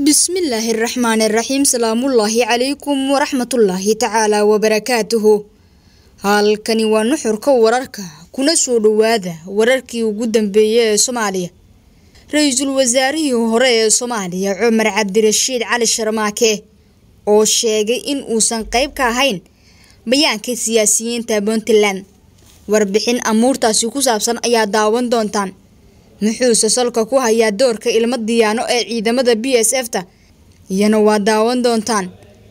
بسم الله الرحمن الرحيم. سلام الله عليكم ورحمة الله تعالى وبركاته. halkani waa nuxurka wararka kuna soo dhawaada wararkii ugu dambeeyay ee Soomaaliya. Ra'iisul Wasaarihii hore ee Soomaaliya Cumar Cabdirashiid Cali Sharmaake oo sheegay in uusan qayb ka ahayn bayaanka siyaasiyiinta Puntland. Warbixin amuurtaasi ku saabsan ayaa daawan doontaan. muxuu salka ku hayaa doorka ilmo diyaano ee ciidamada BSF-ta iyana waa daawan doontaan.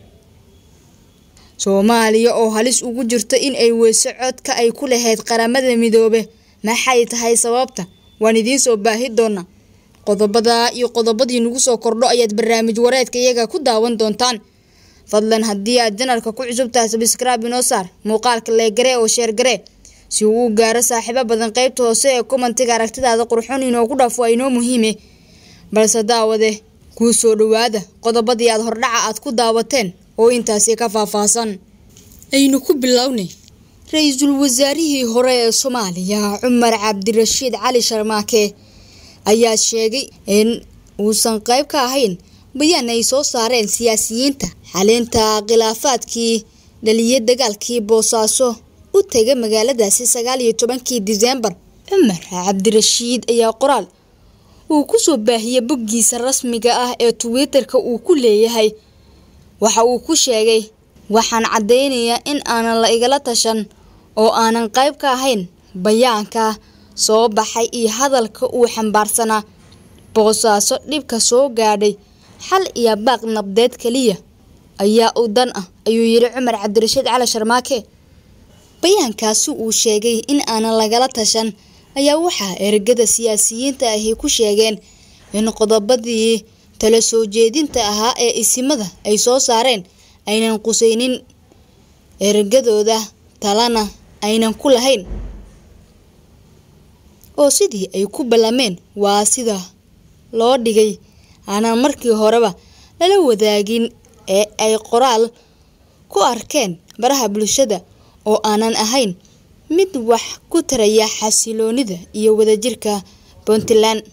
Soomaaliya oo halis ugu jirta in ay weyso codka ay ku lahayd qaramada midoobe maxay tahay sababta waan idiin soo baahi doona. qodobadii nagu soo kordho ayaad barnaamij wareedka iyaga ku daawan doontaan. fadlan haddii aad janalka ku cusub tahay subscribe inoo saar, muuqaalka like gare oo share gare si uu gaaro saaxiibo badan qaybta hoose ee commentiga aragtidaada qurxoon inoogu dhaafo inoo muhiime. balse daawade ku soo dhawaada qodobadii aad hordhaca aad ku daawateen oo intaasi ka faahfaahsan. aynu ku bilownay. Ra'iisul Wasaarihii hore ee Soomaaliya Cumar Cabdirashiid Cali Sharmaake ayaa sheegay in uusan qayb ka ahayn bayaan ay soo saareen siyaasiyiinta xalinta khilaafaadkii dhaliyay dagaalkii Boosaaso u tagay magaaladaasi 19 December. Cumar Cabdirashiid ayaa qoraal uu ku soo baahiyay boggiisa rasmiga ah ee Twitter-ka uu ku leeyahay waxa uu ku sheegay waxaan cadeynayaa in aanan la igala tashan oo aanan qayb ka ahayn bayaanka soo baxay iyo hadalka uu xambaarsanaa Boosaaso dhibka soo gaadhay xal iyo baaq nabdeed kaliya ayaa u dan ah ayuu yiri Cumar Cabdirashiid Cali Sharmaake. bayaankaasi uu sheegay in aanan lagala tashan ayaa waxa ergada siyaasiyiinta ahi ku sheegeen in qodobadii tala soo jeedinta ahaa ee isimada ay soo saareen aynan qusaynin ergadooda talana aynan ku lahayn oo sidii ay ku balameen waa sida loo dhigay aanan markii horeba lala wadaagin ee ay qoraal ku arkeen baraha bulshada oo aanan ahayn mid wax ku taraya xasiloonida iyo wadajirka Puntland.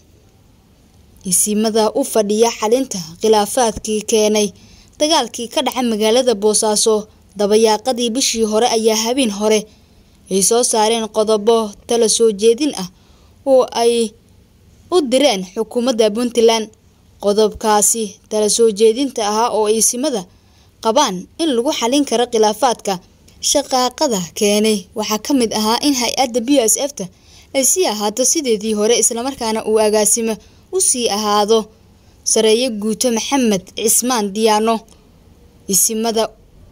isimada u fadhiya xalinta khilaafaadkii keenay dagaalkii ka dhacay magaalada Boosaaso dabayaaqadii bishii hore ayaa habeen hore ay soo saareen qodobo tala soo jeedin ah oo ay u direen xukuumadda Puntland. qodobkaasi tala soo jeedinta ah oo isimada qabaan in lagu xalin karo khilaafaadka shaqaaqada keenay waxa kamid ahaa in hay'adda BSF-ta ay sii ahaato sideedii hore isla markaana uu agaasimo u sii ahaado sareeye guuto Maxamed Cismaan Diyaano. isimada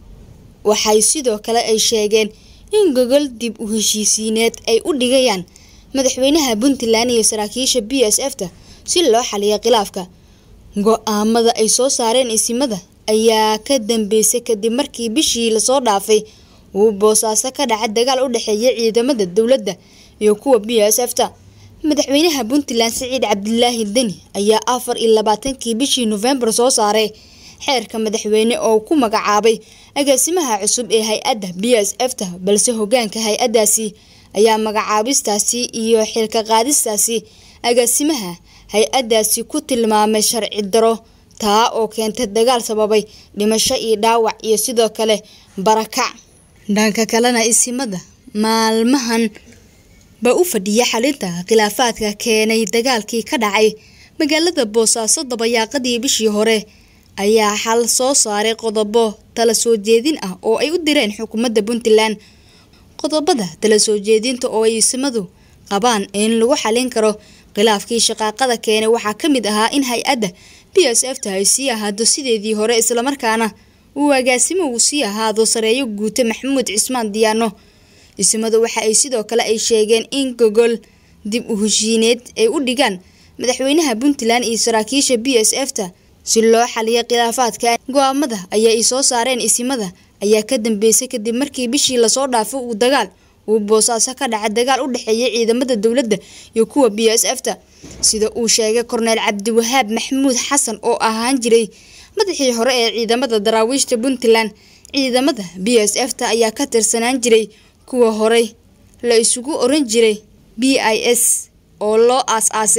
waxay sidoo kale ay sheegeen in gogol dib u heshiisiineed ay u dhigayaan madaxweynaha Puntland iyo saraakiisha BSF-ta si loo xaliyo khilaafka. go'aamada ay soo saareen isimada ayaa ka dambeysay kadib markii bishii la soo dhaafay uu Boosaaso ka dhacay dagaal u dhaxeeya ciidamada dawladda iyo kuwa BSF-ta. madaxweynaha Puntland Siciid Cabdilaahi Deni ayaa 24 bishii November soo saaray xeerka madaxweyne oo ku magacaabay agaasimaha cusub ee hay'adda BSF-ta balse hoggaanka hay'adaasi ayaa magacaabistaasi iyo xilka qaadistaasi agaasimaha hay'adaasi ku tilmaamay sharci daro taa oo keentay dagaal sababay dhimasho iyo dhaawac iyo sidoo kale barakac. dhanka kalena isimada maalmahan ba u fadhiya xalinta khilaafaadka keenay dagaalkii ka dhacay magaalada Boosaaso dabayaaqadii bishii hore ayaa xal soo saaray qodobo tala soo jeedin ah oo ay u direen xukuumadda Puntland. qodobada tala soo jeedinta oo ay isimadu qabaan in lagu xalin karo khilaafkii shaqaaqada keenay waxa kamid ahaa in hay'adda BSF-ta ay sii ahaado sideedii hore isla markaana uu agaasimo uu sii ahaado sareeyo guuto Maxamed Cismaan Diyaano. isimadu waxa ay sidoo kale ay sheegeen in gogol dib u heshiineed ay u dhigaan madaxweynaha Puntland iyo saraakiisha BSF-ta si loo xaliyo khilaafaadka. go'aamada ay soo saareen isimada ayaa ka dambeysay kadib markii bishii la soo dhaafay uu dagaal uu Boosaaso ka dhacay dagaal u dhaxeeya ciidamada dawladda iyo kuwa BSF-ta sida uu sheegay Korneyl Cabdiwahaab Maxamuud Xasan oo ahaan jiray madaxii hore ee ciidamada daraawiishta Puntland. ciidamada BSF-ta ayaa ka tirsanaan jiray kuwa hore la isugu oran jiray BIS oo loo aas-aasay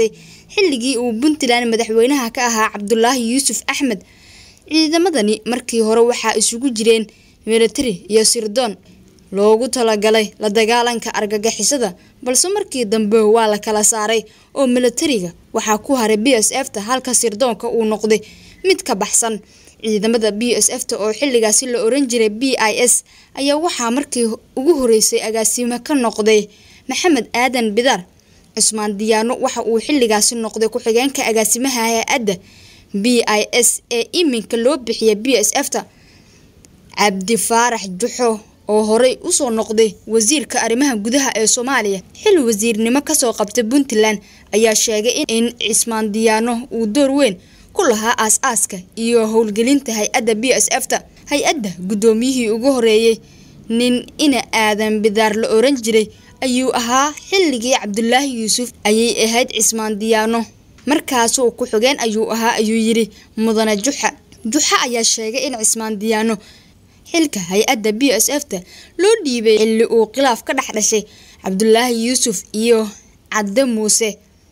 xilligii uu Puntland madaxweynaha ka ahaa Cabdullaahi Yuusuf Axmed. Ciidamadani markii hore waxaa isugu jireen military iyo sirdoon loogu talagalay la dagaalanka argagixisada, balse markii dambe waa la kala saaray oo militariga waxaa ku haray BSF-ta halka sirdoonka uu noqday mid ka baxsan. ciidamada BSF-ta oo xilligaasi la oran jiray BIS ayaa waxaa markii ugu horeysay agaasimo ka noqday Maxamed Aadan Bidar. Cismaan Diyaano waxa uu xilligaasi noqday ku-xigeenka agaasimaha hay'adda BIS ee iminka loo bixiyay BSF-ta. Cabdi Faarax Juxo oo horey u soo noqday wasiirka arrimaha gudaha ee Soomaaliya xil wasiirnimo ka soo qabtay Puntland ayaa sheegay in Cismaan Diyaano uu door weyn ku lahaa aas-aaska iyo howlgelinta hay'adda BSF-ta. hay'adda gudoomiyihii ugu horeeyay nin ina Aadan Bidar la oran jiray ayuu ahaa xilligii Cabdullaahi Yuusuf ayay ahayd Cismaan Diyaano markaasoo ku xigeen ayuu ahaa ayuu yiri mudane Juxa ayaa sheegay in Cismaan Diyaano xilka hay'adda BSF-ta loo dhiibay xilli uu khilaaf ka dhaxdhashay Cabdullaahi Yuusuf iyo Cadde Muuse.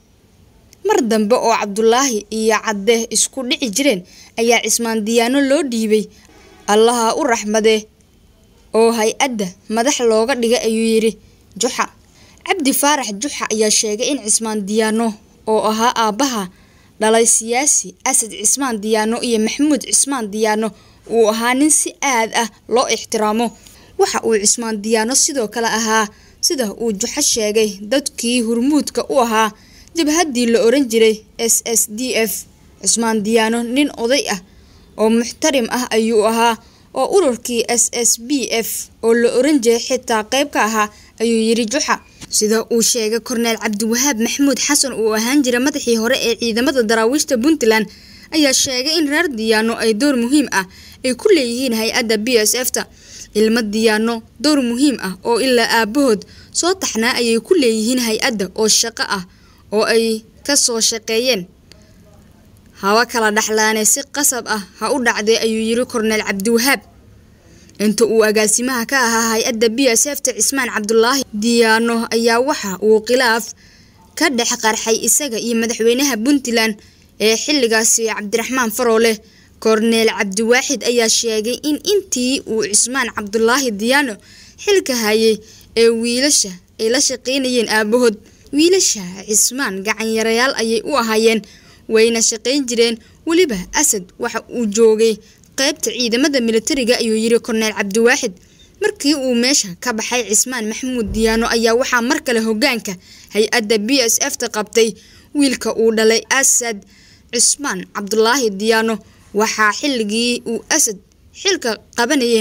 mar dambe oo Cabdullaahi iyo Cadde isku dhici jireen ayaa Cismaan Diyaano loo dhiibay Allaha u raxmade oo hay'adda madax looga dhigay ayuu yiri Juxa. Cabdi Faarax Juxa ayaa sheegay in Cismaan Diyaano oo ahaa aabaha dhalay siyaasi Asad Cismaan Diyaano iyo Maxamuud Cismaan Diyaano uu ahaa nin si aad ah loo ixtiraamo. waxa uu Cismaan Diyaano sidoo kale ahaa sida uu Juxa sheegay dadkii hurmuudka u ahaa jabhadii la oran jiray SSDF. Cismaan Diyaano nin oday ah oo muxtarim ah ayuu ahaa oo ururkii SSBF oo la oran jiray xitaa qayb ka ahaa ayuu yiri Juxa. sida uu sheegay Korneel Cabdiwahaab Maxamuud Xasan oo ahaan jiray madaxii hore ee ciidamada daraawiishta Puntland ayaa sheegay in reer Diyaano ay door muhiim ah ay ku leeyihiin hay'adda BSF-ta. ilma Diyaano door muhiim ah oo ilaa aabahood soo taxnaa ayay ku leeyihiin hay'adda oo shaqo ah oo ay ka soo shaqeeyeen hawa kala dhaxlaane si qasab ah ha u dhacday ayuu yiri Korneel Cabdiwahaab. inta uu agaasimaha ka ahaa hay'adda BSF-ta Cismaan Cabdullaahi Diyaano ayaa waxa uu khilaaf ka dhex qarxay isaga iyo madaxweynaha Puntland ee xilligaasi Cabdiraxmaan Faroole. Korneel Cabdiwaaxid ayaa sheegay in intii uu Cismaan Cabdullaahi Diyaano xilka hayay ee wiilasha ay la shaqeynayeen aabahood. wiilasha Cismaan gacan yarayaal ayay u ahaayeen wayna shaqeyn jireen. waliba Asad waxa uu joogay qaybta ciidamada militariga ayuu yiri Korneel Cabdiwaaxid. markii uu meesha ka baxay Cismaan Maxamuud Diyaano ayaa waxa mar kale hoggaanka hay'adda BSF-ta qabtay wiilka uu dhalay Asad Cismaan Cabdullaahi Diyaano. waxaa xilligii uu Asad xilka qabanayay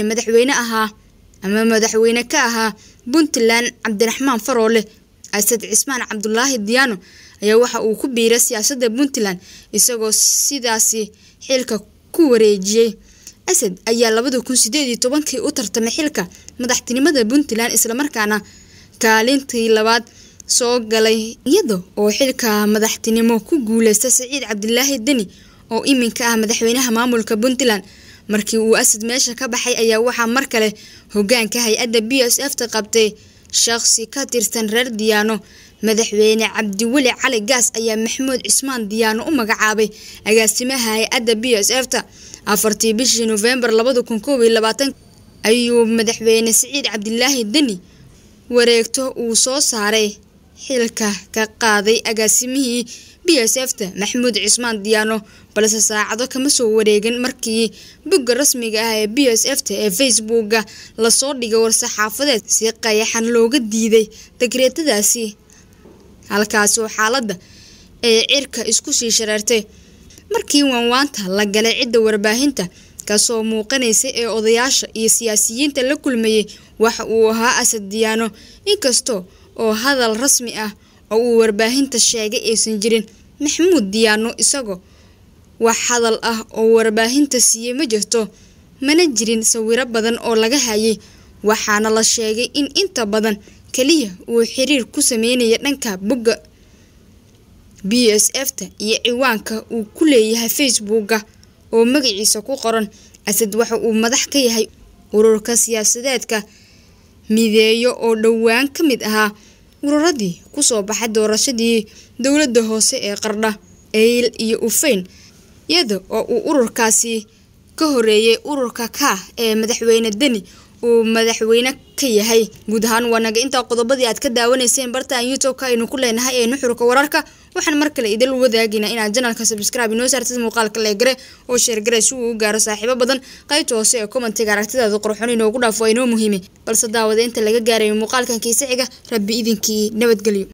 madaxweyne ka ahaa Puntland Cabdiraxmaan Faroole. Asad Cismaan Cabdullaahi Diyaano ayaa waxa uu ku biiray siyaasadda Puntland isagoo sidaasi xilka ku wareejiyay. Asad ayaa 2018 u tartamay xilka madaxtinimada Puntland isla markaana kaalintii labaad soo galay iyadoo oo xilka madaxtinimo ku guuleystay Saciid Cabdillaahi Deni oo iminka ah madaxweynaha maamulka Puntland. markii uu Asad meesha ka baxay ayaa waxa mar kale hoggaanka hay'adda BSF-ta qabtay shakhsi ka tirsan reer Diyaano. madaxweyne Cabdiweli Cali Gaas ayaa Maxamuud Cismaan Diyaano u magacaabay agaasimaha hay'adda BSF-ta. 4 bishii November 2021 ayuu madaxweyne Saciid Cabdillaahi Deni wareegto uu soo saaray xilka ka qaaday agaasimihii BSF-ta Maxamuud Cismaan Diyaano, balse saacado kama soo wareegin markii bogga rasmiga ah ee BSF-ta ee Facebook-ga la soo dhigay war-saxaafadeed si qayaxan looga diiday dekreetadaasi. halkaas oo xaaladda ee cirka isku sii shareertay markii waanwaanta la galay cidda warbaahinta ka soo muuqanaysa ee odayaasha iyo siyaasiyiinta la kulmayay. waxa uu ahaa Asad Diyaano inkastoo oo hadal rasmi ah oo uu warbaahinta sheegay aysan jirin. Maxamuud Diyaano isagoo wax hadal ah oo warbaahinta siiyay ma jirto, mana jirin sawiro badan oo laga hayay, waxaana la sheegay in inta badan kaliya uu xiriir ku sameeyay dhanka bogga BSF-ta iyo ciwaanka uu ku leeyahay Facebook-ga oo magaciisa ku qoran. Asad waxa uu madax ka yahay ururka siyaasadeedka mideeyo oo dhawaan ka mid ahaa ururadii ku soo baxay doorashadii dowladda hoose ee Qardha Eyl iyo Ufeyn iyada oo uu ururkaasi ka horeeyay ururka ka ee madaxweyne Deni uu madaxweyne ka yahay. guud ahaan wanaga inta qodobadii aad ka daawanayseen bartaan YouTube-ka aynu ku leenahay ee nuxurka wararka waxaan mar kale idil wadaagina inaad channelka subscribe inoo saartid muuqaalka la gare oo share gare si uu u gaaro saaxiibo badan qaybta hoose ee comment-ga aragtidaada qurxoon inoogu dhaafo inoo muhiim balse daawada inta laga gaaray muuqaalkan kiisa xiga rabbi idinkii nabadgelyo.